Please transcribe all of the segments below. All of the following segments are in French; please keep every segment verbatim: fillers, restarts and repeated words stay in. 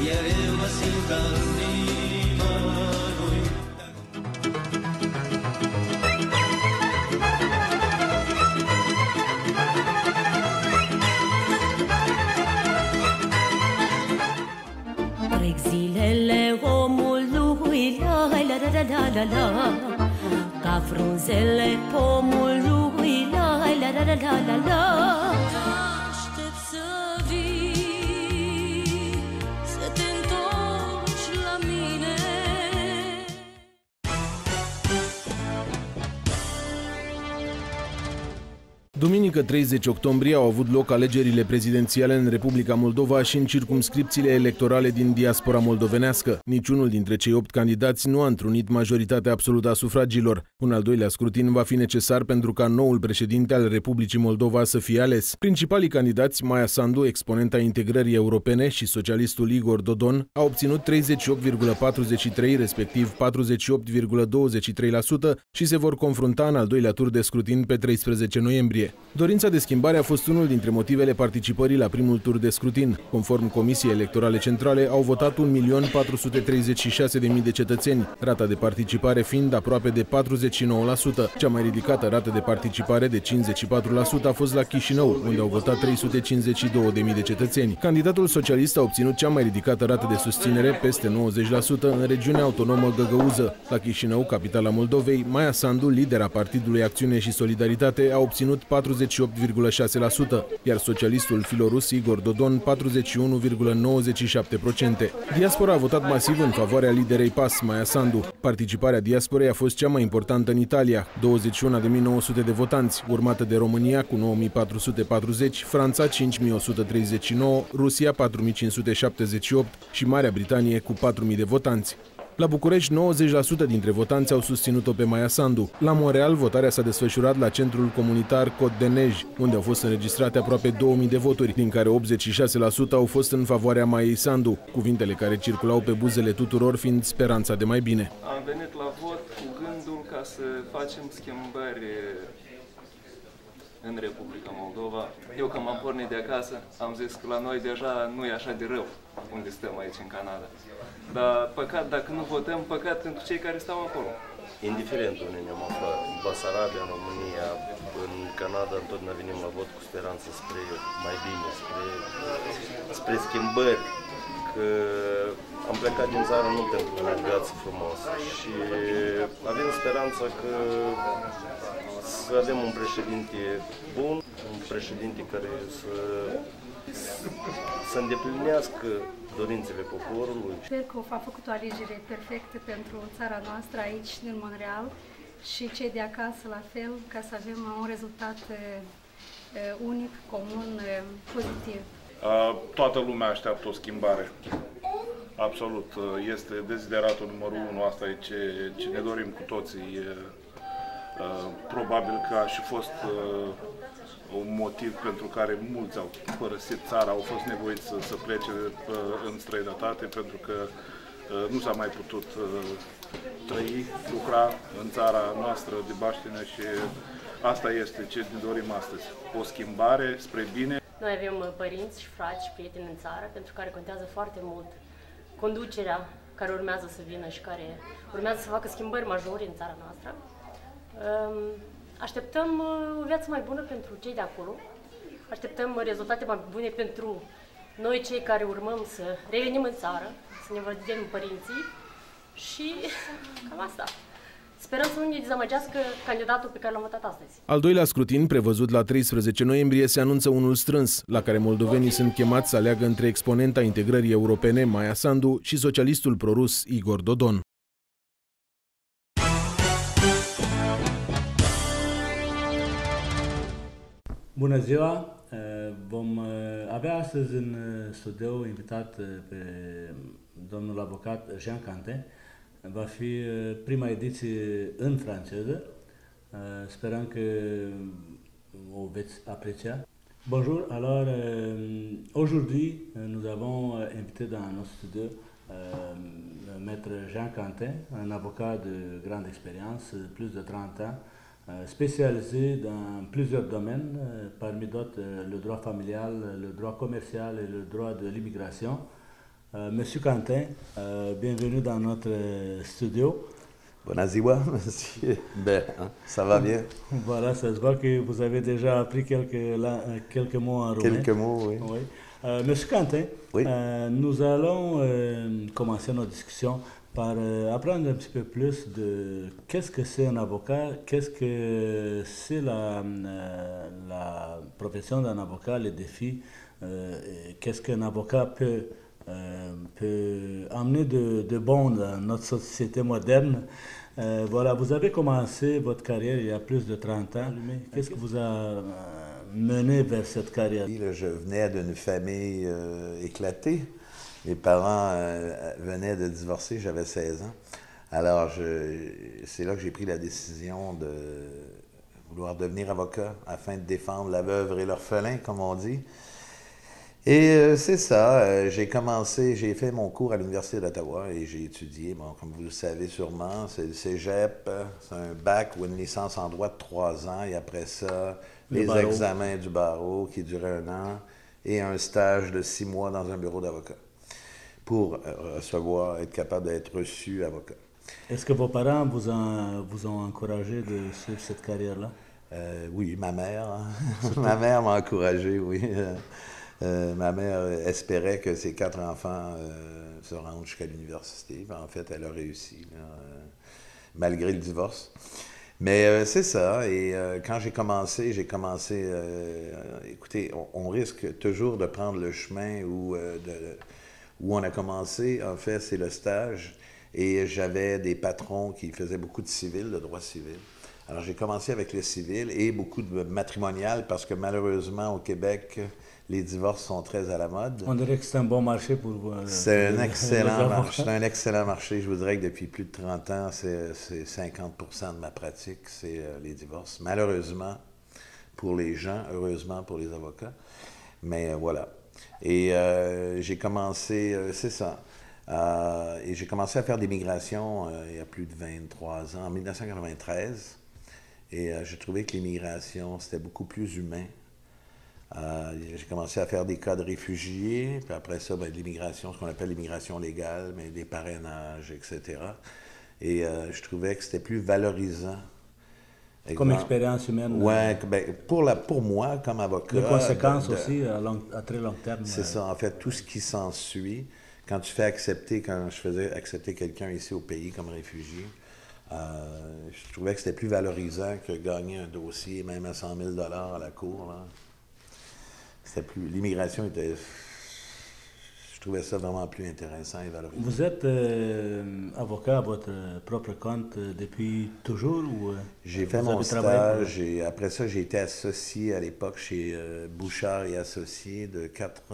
iar eu mă simt ca în nimănui. Trec zilele omului, la la la la la la, ca frunzele pomului, la la la la la la la. Aștept să vii, să te întorci la mine. Duminică treizeci octombrie au avut loc alegerile prezidențiale în Republica Moldova și în circumscripțiile electorale din diaspora moldovenească. Niciunul dintre cei opt candidați nu a întrunit majoritatea absolută a sufragilor. Un al doilea scrutin va fi necesar pentru ca noul președinte al Republicii Moldova să fie ales. Principalii candidați, Maia Sandu, exponenta integrării europene, și socialistul Igor Dodon, au obținut treizeci și opt virgulă patruzeci și trei, respectiv patruzeci și opt virgulă douăzeci și trei la sută și se vor confrunta în al doilea tur de scrutin pe treisprezece noiembrie. Dorința de schimbare a fost unul dintre motivele participării la primul tur de scrutin. Conform Comisiei Electorale Centrale, au votat un milion patru sute treizeci și șase de mii de cetățeni, rata de participare fiind aproape de patruzeci și nouă la sută. Cea mai ridicată rată de participare, de cincizeci și patru la sută, a fost la Chișinău, unde au votat trei sute cincizeci și două de mii de cetățeni. Candidatul socialist a obținut cea mai ridicată rată de susținere, peste nouăzeci la sută, în regiunea autonomă Găgăuză. La Chișinău, capitala Moldovei, Maia Sandu, lidera Partidului Acțiune și Solidaritate, a obținut patruzeci și opt virgulă șase la sută, iar socialistul filorus Igor Dodon patruzeci și unu virgulă nouăzeci și șapte la sută. Diaspora a votat masiv în favoarea liderei P A S, Maia Sandu. Participarea diasporei a fost cea mai importantă în Italia, douăzeci și unu de mii nouă sute de votanți, urmată de România cu nouă mii patru sute patruzeci, Franța cinci mii o sută treizeci și nouă, Rusia patru mii cinci sute șaptezeci și opt și Marea Britanie cu patru mii de votanți. La București, nouăzeci la sută dintre votanți au susținut-o pe Maia Sandu. La Montreal, votarea s-a desfășurat la centrul comunitar Côte de Neige, unde au fost înregistrate aproape două mii de voturi, din care optzeci și șase la sută au fost în favoarea Maiei Sandu, cuvintele care circulau pe buzele tuturor fiind speranța de mai bine. Am venit la vot cu gândul ca să facem schimbări în Republica Moldova. Eu, când m-am pornit de acasă, am zis că la noi deja nu e așa de rău unde stăm aici în Canada. Dar păcat dacă nu votăm, păcat pentru cei care stau acolo. Indiferent unde ne-am aflat, în Basarabia, în România, în Canada, întotdeauna venim la vot cu speranță spre mai bine, spre, spre schimbări. Că am plecat din țară nu pentru o viață frumoasă și avem speranța că să avem un președinte bun, un președinte care să, să îndeplinească dorințele poporului. Sper că a făcut o alegere perfectă pentru țara noastră aici, din Montreal, și cei de acasă la fel, ca să avem un rezultat unic, comun, pozitiv. Toată lumea așteaptă o schimbare. Absolut. Este dezideratul numărul unu, asta e ce, ce ne dorim cu toții. Probabil că a și fost un motiv pentru care mulți au părăsit țara, au fost nevoiți să, să plece în străinătate, pentru că nu s-a mai putut trăi, lucra în țara noastră de baștină și asta este ce ne dorim astăzi. O schimbare spre bine. Noi avem părinți și frați și prieteni în țară pentru care contează foarte mult conducerea care urmează să vină și care urmează să facă schimbări majore în țara noastră. Așteptăm o viață mai bună pentru cei de acolo, așteptăm rezultate mai bune pentru noi cei care urmăm să revenim în țară, să ne vedem părinții și cam asta. Sperăm să nu ne dezamăgească candidatul pe care l-am votat astăzi. Al doilea scrutin, prevăzut la treisprezece noiembrie, se anunță unul strâns, la care moldovenii sunt chemați să aleagă între exponenta integrării europene, Maia Sandu, și socialistul prorus Igor Dodon. Bună ziua! Vom avea astăzi în studio invitat pe domnul avocat Jean Cante. Va fi prima ediție în franceză. Sperăm că o veți aprecia. Bonjour, alors euh, aujourd'hui nous avons invité dans notre studio euh, maître Jean Cante, un avocat de grande expérience, plus de trente ans, spécialisé dans plusieurs domaines, parmi d'autres le droit familial, le droit commercial et le droit de l'immigration. Euh, Monsieur Quentin, euh, bienvenue dans notre studio. Bună ziua, monsieur. Ben, hein, ça va bien? Voilà, ça se voit que vous avez déjà appris quelques, la, quelques mots en roumain. Quelques mots, oui. oui. Euh, Monsieur Quentin, oui. euh, nous allons euh, commencer notre discussion par euh, apprendre un petit peu plus de qu'est-ce que c'est un avocat, qu'est-ce que c'est la, euh, la profession d'un avocat, les défis, euh, qu'est-ce qu'un avocat peut, euh, peut amener de, de bon dans notre société moderne. Euh, voilà, vous avez commencé votre carrière il y a plus de trente ans. Qu'est-ce qui vous a euh, mené vers cette carrière? Je venais d'une famille euh, éclatée. Mes parents euh, venaient de divorcer, j'avais seize ans. Alors, c'est là que j'ai pris la décision de vouloir devenir avocat afin de défendre la veuve et l'orphelin, comme on dit. Et euh, c'est ça, euh, j'ai commencé, j'ai fait mon cours à l'Université d'Ottawa et j'ai étudié, bon, comme vous le savez sûrement, c'est le cégep, c'est un bac ou une licence en droit de trois ans et après ça, le les barreau. examens du barreau qui duraient un an et un stage de six mois dans un bureau d'avocat pour recevoir, être capable d'être reçu avocat. Est-ce que vos parents vous ont, vous ont encouragé de suivre cette carrière-là? Euh, oui, ma mère. Hein? ma mère m'a encouragé, oui. Euh, ma mère espérait que ses quatre enfants euh, se rendent jusqu'à l'université. En fait, elle a réussi, là, euh, malgré le divorce. Mais euh, c'est ça. Et euh, quand j'ai commencé, j'ai commencé... Euh, écoutez, on, on risque toujours de prendre le chemin où, euh, de, où on a commencé. En fait, c'est le stage. Et j'avais des patrons qui faisaient beaucoup de civil, de droit civil. Alors, j'ai commencé avec le civil et beaucoup de matrimonial parce que malheureusement, au Québec... les divorces sont très à la mode. On dirait que c'est un bon marché pour vous. C'est un excellent marché. C'est un excellent marché. Je vous dirais que depuis plus de trente ans, c'est cinquante pour cent de ma pratique, c'est euh, les divorces. Malheureusement pour les gens, heureusement pour les avocats. Mais euh, voilà. Et euh, j'ai commencé, euh, c'est ça. Euh, et j'ai commencé à faire des migrations euh, il y a plus de vingt-trois ans, en mille neuf cent quatre-vingt-treize. Et euh, j'ai trouvé que l'immigration, c'était beaucoup plus humain. Euh, j'ai commencé à faire des cas de réfugiés, puis après ça, ben, de l'immigration, ce qu'on appelle l'immigration légale, mais des parrainages, et cetera. Et euh, je trouvais que c'était plus valorisant. Comme expérience humaine. Oui, ben, pour, la, pour moi, comme avocat. Les conséquences de, de, aussi à, long, à très long terme. C'est euh... ça, en fait, tout ce qui s'ensuit. Quand tu fais accepter, quand je faisais accepter quelqu'un ici au pays comme réfugié, euh, je trouvais que c'était plus valorisant que gagner un dossier, même à cent mille dollars à la cour, là. Plus, l'immigration était, je trouvais ça vraiment plus intéressant et valorisant. Vous êtes euh, avocat à votre propre compte euh, depuis toujours ou euh, j'ai fait mon stage et après ça j'ai été associé à l'époque chez euh, Bouchard et Associés de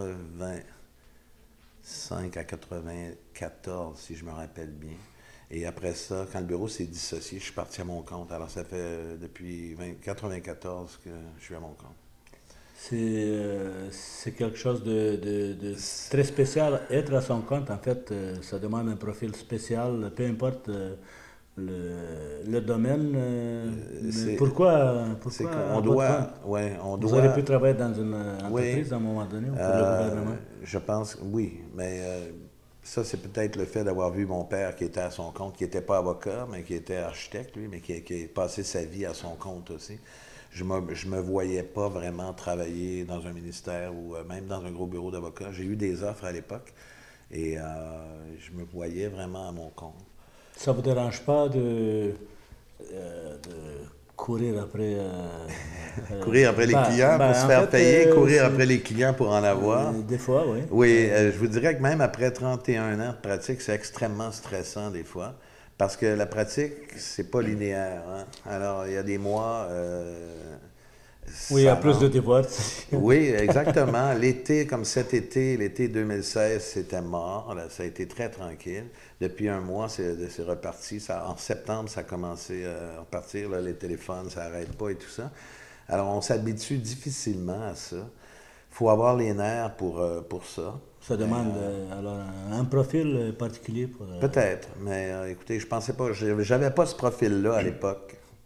quatre-vingt-cinq à quatre-vingt-quatorze si je me rappelle bien. Et après ça, quand le bureau s'est dissocié, je suis parti à mon compte. Alors ça fait euh, depuis quatre-vingt-quatorze que je suis à mon compte. C'est euh, quelque chose de, de, de très spécial. Être à son compte, en fait, euh, ça demande un profil spécial, peu importe euh, le, le domaine. Euh, pourquoi pourquoi on doit, ouais, on Vous doit, auriez pu travailler dans une entreprise oui, à un moment donné, ou pour euh, le gouvernement? Je pense, oui, mais euh, ça, c'est peut-être le fait d'avoir vu mon père qui était à son compte, qui n'était pas avocat, mais qui était architecte, lui, mais qui, qui a passé sa vie à son compte aussi. Je ne me, je me voyais pas vraiment travailler dans un ministère ou euh, même dans un gros bureau d'avocat. J'ai eu des offres à l'époque et euh, je me voyais vraiment à mon compte. Ça ne vous dérange pas de, euh, de courir après... Euh, courir après les ben, clients ben, pour se faire fait, payer, euh, courir après les clients pour en avoir. Des fois, oui. Oui, euh, je vous dirais que même après trente et un ans de pratique, c'est extrêmement stressant des fois. Parce que la pratique, c'est pas linéaire. Hein? Alors, il y a des mois... Euh, oui, il y a plus de divorces. Oui, exactement. L'été, comme cet été, l'été deux mille seize, c'était mort. Là, ça a été très tranquille. Depuis un mois, c'est reparti. Ça, en septembre, ça a commencé à repartir. Là, les téléphones, ça n'arrête pas et tout ça. Alors, on s'habitue difficilement à ça. Il faut avoir les nerfs pour, pour ça. Ça demande euh, alors un profil particulier pour... Euh... Peut-être, mais euh, écoutez, je pensais pas, j'avais pas ce profil-là à l'époque.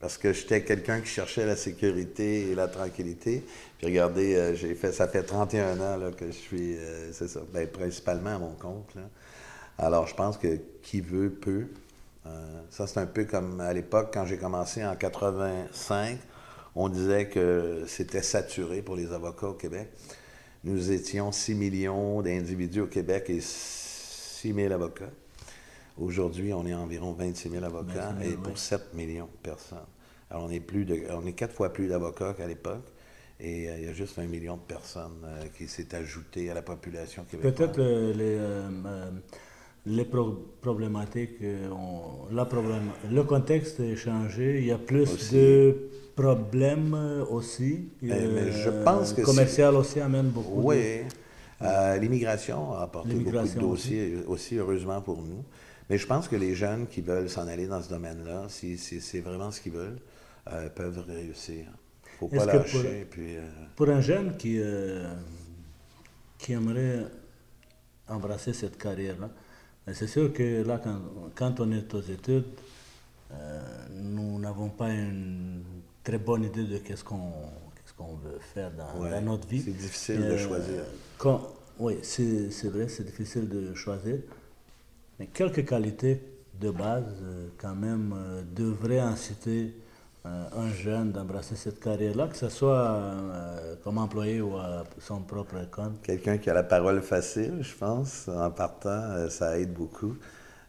Parce que j'étais quelqu'un qui cherchait la sécurité et la tranquillité. Puis regardez, euh, j'ai fait, ça fait trente et un ans là, que je suis, euh, c'est ça, ben, principalement à mon compte, là. Alors, je pense que qui veut, peut. Euh, ça, c'est un peu comme à l'époque, quand j'ai commencé en quatre-vingt-cinq, on disait que c'était saturé pour les avocats au Québec. Nous étions six millions d'individus au Québec et six mille avocats. Aujourd'hui, on est environ vingt-six mille avocats vingt-six mille, et pour oui. sept millions de personnes. Alors, on est, plus de, on est quatre fois plus d'avocats qu'à l'époque. Et euh, il y a juste un million de personnes euh, qui s'est ajouté à la population québécoise. Peut-être euh, les, euh, les pro problématiques, euh, on, la problème, le contexte est changé. Il y a plus aussi. de problèmes aussi. Mais, euh, mais je pense que commercial aussi amène beaucoup. Oui. De... Euh, L'immigration a apporté beaucoup de dossiers aussi. aussi, heureusement pour nous. Mais je pense que les jeunes qui veulent s'en aller dans ce domaine-là, si, si c'est vraiment ce qu'ils veulent, euh, peuvent réussir. Il ne faut pas lâcher. Pour, puis, euh... pour un jeune qui, euh, qui aimerait embrasser cette carrière-là, c'est sûr que là, quand, quand on est aux études, euh, nous n'avons pas une très bonne idée de qu'est-ce qu'on qu'est-ce qu'on veut faire dans, ouais, dans notre vie. C'est difficile euh, de choisir. Quand, oui, c'est vrai, c'est difficile de choisir. Mais quelques qualités de base, euh, quand même, euh, devraient inciter euh, un jeune d'embrasser cette carrière-là, que ce soit euh, comme employé ou à son propre compte. Quelqu'un qui a la parole facile, je pense, en partant, euh, ça aide beaucoup.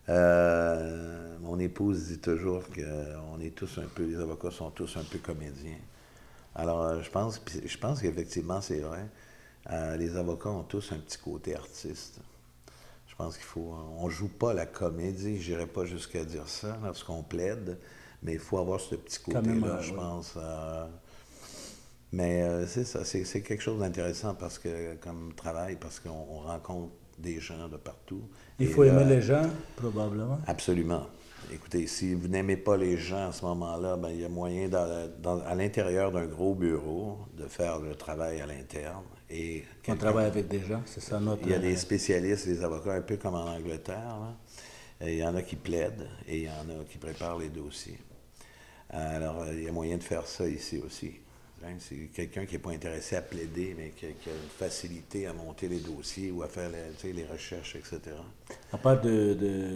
Euh, mon épouse dit toujours qu'on est tous un peu, les avocats sont tous un peu comédiens. Alors, je pense, je pense qu'effectivement, c'est vrai. Euh, les avocats ont tous un petit côté artiste. Je pense qu'il faut... On ne joue pas la comédie, je n'irai pas jusqu'à dire ça lorsqu'on plaide, mais il faut avoir ce petit côté-là, je oui. pense. Euh, mais euh, c'est ça, c'est quelque chose d'intéressant parce que, comme travail, parce qu'on rencontre des gens de partout. Il faut aimer les gens, probablement. Absolument. Écoutez, si vous n'aimez pas les gens à ce moment-là, ben, il y a moyen, dans, dans, à l'intérieur d'un gros bureau, de faire le travail à l'interne. Et on travaille avec des gens, c'est ça notre... Il y a des spécialistes, des avocats, un peu comme en Angleterre. Là. Et il y en a qui plaident et il y en a qui préparent les dossiers. Alors, il y a moyen de faire ça ici aussi. C'est quelqu'un qui n'est pas intéressé à plaider, mais qui a, qui a une facilité à monter les dossiers ou à faire les, les recherches, et cetera. À part de, de,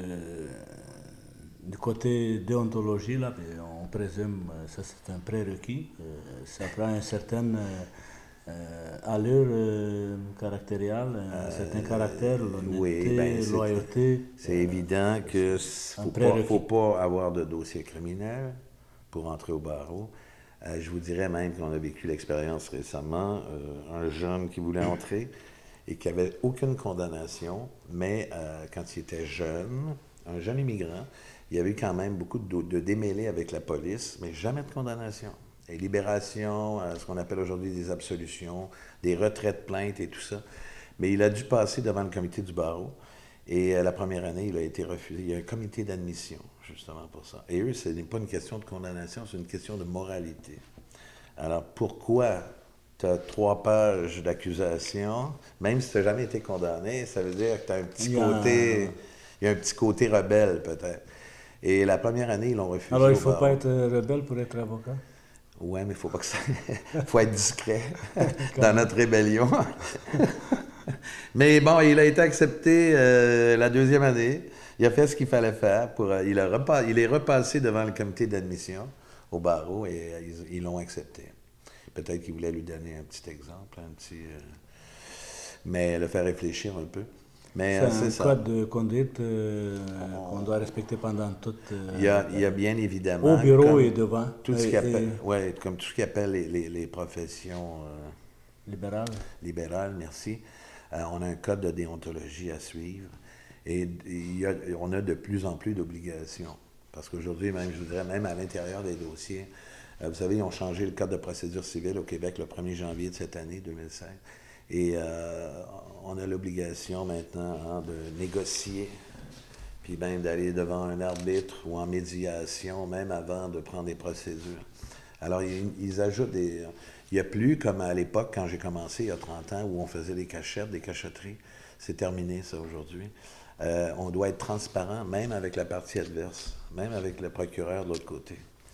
du côté déontologie, là, on présume, ça c'est un prérequis, ça prend un certain... Euh, allure euh, caractériale, un euh, certain caractère, l'honnêteté, oui, ben loyauté. C'est euh, évident qu'il ne faut pas avoir de dossier criminel pour entrer au barreau. Euh, je vous dirais même qu'on a vécu l'expérience récemment, euh, un jeune qui voulait entrer et qui n'avait aucune condamnation, mais euh, quand il était jeune, un jeune immigrant, il y avait quand même beaucoup de, de démêlés avec la police, mais jamais de condamnation. Et libération, euh, ce qu'on appelle aujourd'hui des absolutions, des retraits de plainte et tout ça. Mais il a dû passer devant le comité du barreau. Et euh, la première année, il a été refusé. Il y a un comité d'admission, justement, pour ça. Et eux, ce n'est pas une question de condamnation, c'est une question de moralité. Alors, pourquoi tu as trois pages d'accusation, même si tu n'as jamais été condamné, ça veut dire que tu as un petit il côté... A... Il y a un petit côté rebelle, peut-être. Et la première année, ils l'ont refusé. Alors, il ne faut pas être rebelle pour être avocat? Oui, mais il ne faut pas que ça... Il faut être discret dans notre rébellion. Mais bon, il a été accepté euh, la deuxième année. Il a fait ce qu'il fallait faire. Pour, euh, il, a repas, il est repassé devant le comité d'admission au barreau et euh, ils l'ont accepté. Peut-être qu'ils voulaient lui donner un petit exemple, un petit... Euh, mais le faire réfléchir un peu. C'est un code de conduite euh, qu'on doit respecter pendant toute... Euh, il, y a, il y a bien évidemment... Au bureau et devant. Tout ce et, qui appelle, et... Ouais, comme tout ce qui appelle les, les, les professions... Euh, libérales. Libérales, merci. Euh, on a un code de déontologie à suivre. Et il y a, on a de plus en plus d'obligations. Parce qu'aujourd'hui, même, je voudrais, même à l'intérieur des dossiers, euh, vous savez, ils ont changé le code de procédure civile au Québec le premier janvier de cette année, deux mille seize. Et euh, on a l'obligation maintenant hein, de négocier, puis même d'aller devant un arbitre ou en médiation, même avant de prendre des procédures. Alors, ils, ils ajoutent des... Il n'y a plus, comme à l'époque, quand j'ai commencé, il y a trente ans, où on faisait des cachettes, des cachotteries. C'est terminé, ça, aujourd'hui. Euh, on doit être transparent, même avec la partie adverse, même avec le procureur de l'autre côté.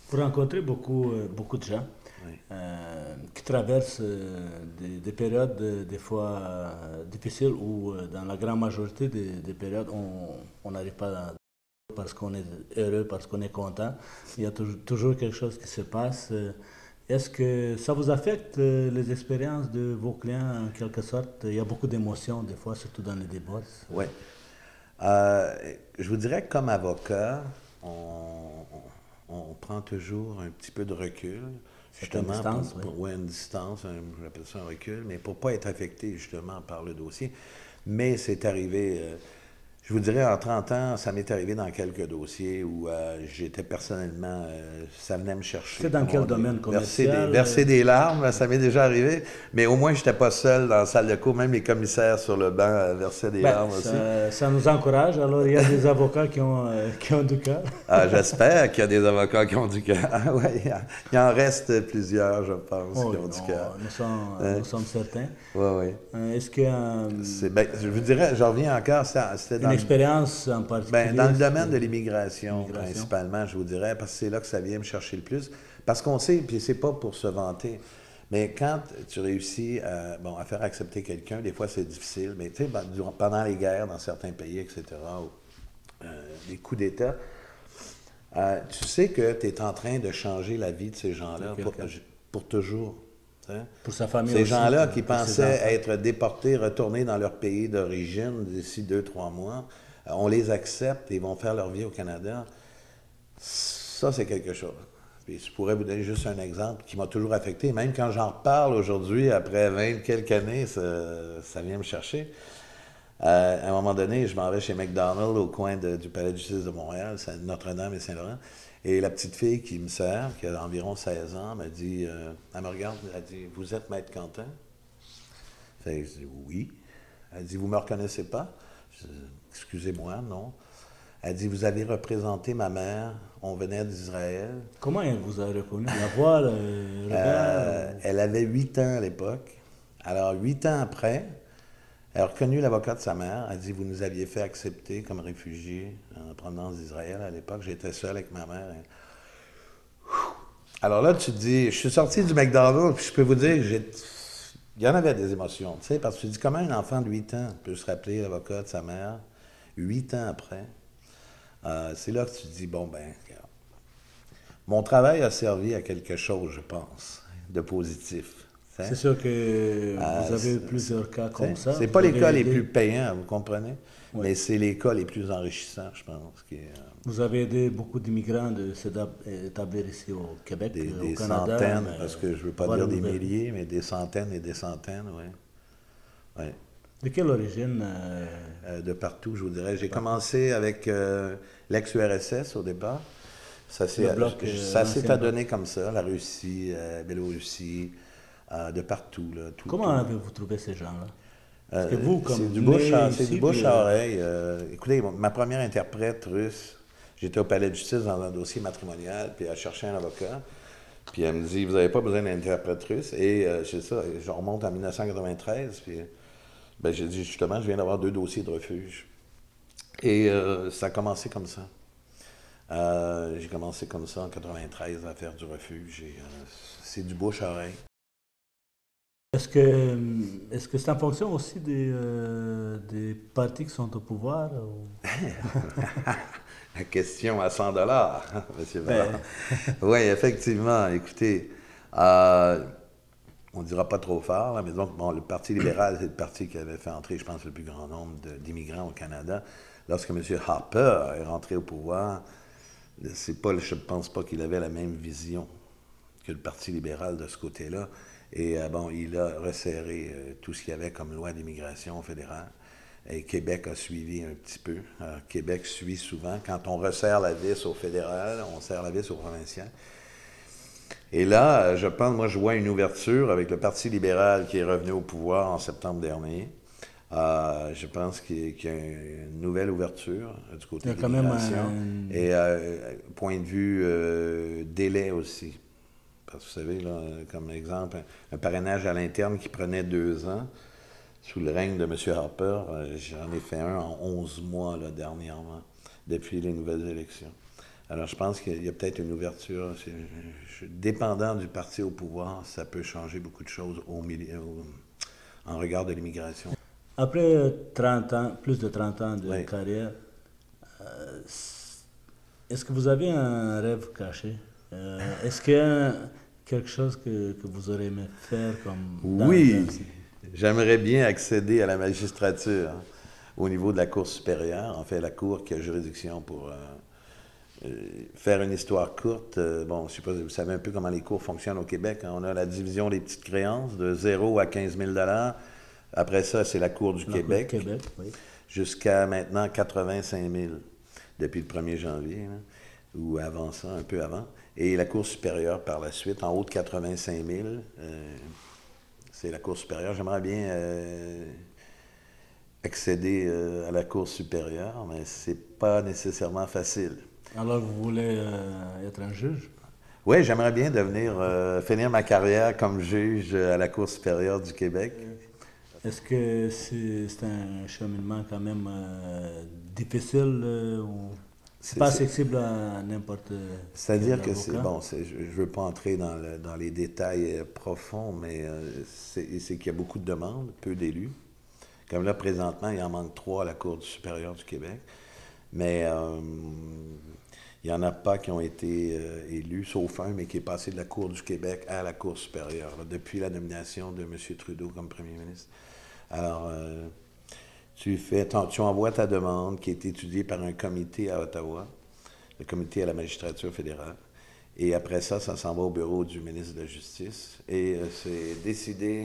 Vous rencontrez beaucoup, euh, beaucoup de gens oui. euh, qui traversent euh, des, des périodes euh, des fois euh, difficiles où euh, dans la grande majorité des, des périodes on n'arrive pas à, parce qu'on est heureux, parce qu'on est content. Il y a toujours, toujours quelque chose qui se passe. Est-ce que ça vous affecte euh, les expériences de vos clients en quelque sorte? Il y a beaucoup d'émotions des fois, surtout dans les débats. Oui. Euh, je vous dirais que comme avocat, on, on, on prend toujours un petit peu de recul. Justement, une distance, pour, pour, oui. ouais, une distance, j'appelle ça un recul, mais pour ne pas être affecté justement par le dossier. Mais c'est arrivé, euh, je vous dirais, en trente ans, ça m'est arrivé dans quelques dossiers où euh, j'étais personnellement, euh, ça venait me chercher. C'est dans quel domaine commercial? Verser des, verser des larmes, ça m'est déjà arrivé, mais au moins je n'étais pas seul dans la salle de cours, même les commissaires sur le banc euh, versaient des ben, larmes ça, aussi. Ça nous encourage, alors il y a des avocats qui ont, euh, qui ont du cœur. Ah, j'espère qu'il y a des avocats qui ont du cœur. Ah, ouais, il en reste plusieurs, je pense, oh, qui ont du cœur. Nous sommes, hein? Nous sommes certains. Oui, oui. Euh, Est-ce que... Euh, ben, je vous dirais, je reviens encore, c'était dans... Une expérience en particulier? Ben, dans le domaine de l'immigration, principalement, je vous dirais, parce que c'est là que ça vient me chercher le plus. Parce qu'on sait, puis c'est pas pour se vanter, mais quand tu réussis à, bon, à faire accepter quelqu'un, des fois c'est difficile, mais tu sais, pendant les guerres dans certains pays, et cetera, ou euh, des coups d'État, euh, tu sais que tu es en train de changer la vie de ces gens-là pour, pour toujours. Pour sa famille Ces aussi, gens-là qui pensaient être déportés, retournés dans leur pays d'origine d'ici deux, trois mois, on les accepte et ils vont faire leur vie au Canada. Ça, c'est quelque chose. Puis je pourrais vous donner juste un exemple qui m'a toujours affecté. Même quand j'en reparle aujourd'hui, après vingt quelques années, ça, ça vient me chercher. Euh, à un moment donné, je m'en vais chez McDonald's au coin de, du Palais de justice de Montréal, Notre-Dame et Saint-Laurent. Et la petite fille qui me sert, qui a environ seize ans, m'a dit, euh, elle me regarde, elle dit, vous êtes Maître Quentin? Fait, je dis, oui. Elle dit, vous ne me reconnaissez pas? Je dis, excusez-moi, non. Elle dit, vous avez représenté ma mère, on venait d'Israël. Comment elle vous a reconnu? La voix, le regard? Euh, elle avait huit ans à l'époque. Alors, huit ans après, elle a reconnu l'avocat de sa mère. Elle dit, vous nous aviez fait accepter comme réfugiés en provenance d'Israël à l'époque. J'étais seul avec ma mère. Alors là, tu te dis, je suis sorti du McDonald's, puis je peux vous dire que j'ai... il y en avait des émotions, tu sais, parce que tu te dis, comment un enfant de huit ans peut se rappeler l'avocat de sa mère, huit ans après? Euh, c'est là que tu te dis, bon, ben, regarde. Mon travail a servi à quelque chose, je pense, de positif. C'est sûr que vous avez eu plusieurs cas comme ça. C'est pas les cas les plus payants, vous comprenez? Oui. Mais c'est les cas les plus enrichissants, je pense. Qui, euh... Vous avez aidé beaucoup d'immigrants de s'établir ici au Québec, des, au des Canada. Centaines, parce que je ne veux pas dire des milliers, mais des centaines et des centaines, oui. Ouais. De quelle origine? Euh... Euh, de partout, je vous dirais. J'ai commencé avec euh, l'ex-U R S S au départ. Ça s'est euh, adonné comme ça, la Russie, la euh, Biélorussie, euh, de partout. Là, tout, Comment avez-vous trouvé ces gens-là? Euh, c'est du bouche à, du bouche à oreille. Euh, écoutez, ma première interprète russe, j'étais au palais de justice dans un dossier matrimonial, puis elle cherchait un avocat. Puis elle me dit, vous n'avez pas besoin d'interprète russe. Et euh, c'est ça, je remonte en mille neuf cent quatre-vingt-treize. Puis ben, j'ai dit, justement, je viens d'avoir deux dossiers de refuge. Et euh, ça a commencé comme ça. Euh, j'ai commencé comme ça en quatre-vingt-treize à faire du refuge. Et euh, c'est du bouche à oreille. Est-ce que est-ce que c'est en fonction aussi des, euh, des partis qui sont au pouvoir? Ou... La question à cent dollars, M. Ballard. Oui, effectivement. Écoutez, euh, on ne dira pas trop fort, là, mais donc, bon, le Parti libéral, c'est le parti qui avait fait entrer, je pense, le plus grand nombre d'immigrants au Canada. Lorsque M. Harper est rentré au pouvoir, c'est pas, je ne pense pas qu'il avait la même vision que le Parti libéral de ce côté-là. Et euh, bon, il a resserré euh, tout ce qu'il y avait comme loi d'immigration fédérale. Et Québec a suivi un petit peu. Alors, Québec suit souvent. Quand on resserre la vis au fédéral, on serre la vis au provincial. Et là, je pense, moi, je vois une ouverture avec le Parti libéral qui est revenu au pouvoir en septembre dernier. Euh, je pense qu'il y, qu'il y a une nouvelle ouverture du côté de l'immigration. Un... Et euh, point de vue euh, délai aussi. Parce que vous savez, là, comme exemple, un, un parrainage à l'interne qui prenait deux ans, sous le règne de M. Harper, euh, j'en ai fait un en onze mois là, dernièrement, depuis les nouvelles élections. Alors, je pense qu'il y a peut-être une ouverture. Je, dépendant du parti au pouvoir, ça peut changer beaucoup de choses au milieu, au, en regard de l'immigration. Après trente ans, plus de trente ans de oui. carrière, euh, est-ce que vous avez un rêve caché? euh, Est-ce qu'il y a quelque chose que, que vous aurez aimé faire comme... Oui, j'aimerais bien accéder à la magistrature hein, au niveau de la Cour supérieure. En fait, la Cour qui a juridiction pour... Euh, Euh, faire une histoire courte, euh, bon, je sais pas, vous savez un peu comment les cours fonctionnent au Québec. Hein? On a la division des petites créances de zéro à quinze mille dollars. Après ça, c'est la Cour du la Québec, Cour du Québec oui. Jusqu'à maintenant quatre-vingt-cinq mille depuis le premier janvier, hein, ou avant ça, un peu avant. Et la Cour supérieure par la suite, en haut de quatre-vingt-cinq mille, euh, c'est la Cour supérieure. J'aimerais bien euh, accéder euh, à la Cour supérieure, mais c'est pas nécessairement facile. Alors, vous voulez euh, être un juge? Oui, j'aimerais bien devenir, euh, finir ma carrière comme juge à la Cour supérieure du Québec. Est-ce que c'est un cheminement quand même euh, difficile euh, ou c'est pas accessible à n'importe quel avocat? C'est-à-dire que c'est, bon, je ne veux pas entrer dans, le, dans les détails profonds, mais euh, c'est qu'il y a beaucoup de demandes, peu d'élus. Comme là, présentement, il en manque trois à la Cour supérieure du Québec. Mais euh, il n'y en a pas qui ont été euh, élus, sauf un, mais qui est passé de la Cour du Québec à la Cour supérieure, là, depuis la nomination de M. Trudeau comme premier ministre. Alors, euh, tu, fais, tu envoies ta demande qui est étudiée par un comité à Ottawa, le comité à la magistrature fédérale, et après ça, ça s'en va au bureau du ministre de la Justice, et euh, c'est décidé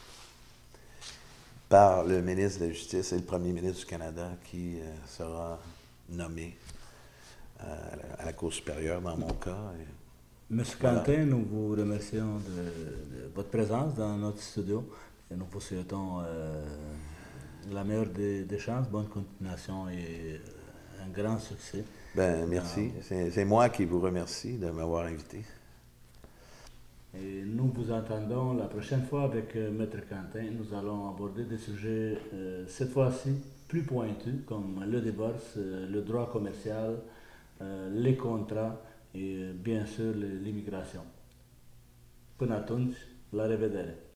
par le ministre de la Justice et le premier ministre du Canada qui euh, sera nommé euh, à, la, à la Cour supérieure, dans mon cas. Et, Monsieur voilà. Quentin, nous vous remercions de, de votre présence dans notre studio et nous vous souhaitons euh, la meilleure des, des chances, bonne continuation et un grand succès. Ben, merci. Dans... C'est moi qui vous remercie de m'avoir invité. Et nous vous entendons la prochaine fois avec euh, Maître Quentin. Nous allons aborder des sujets, euh, cette fois-ci, plus pointus, comme le divorce, euh, le droit commercial, euh, les contrats et euh, bien sûr l'immigration. Până atunci, la revedere!